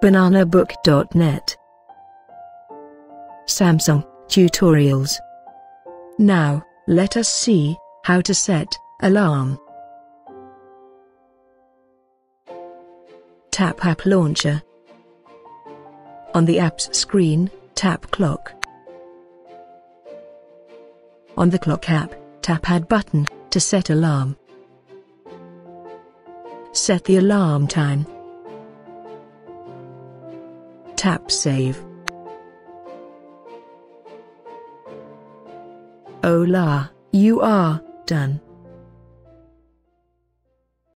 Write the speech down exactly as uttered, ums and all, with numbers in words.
bananabook dot net. Samsung tutorials. Now, let us see how to set alarm. Tap App Launcher. On the app's screen, tap Clock. On the Clock app, tap Add button to set alarm. Set the alarm time. Tap Save. Hola, you are done.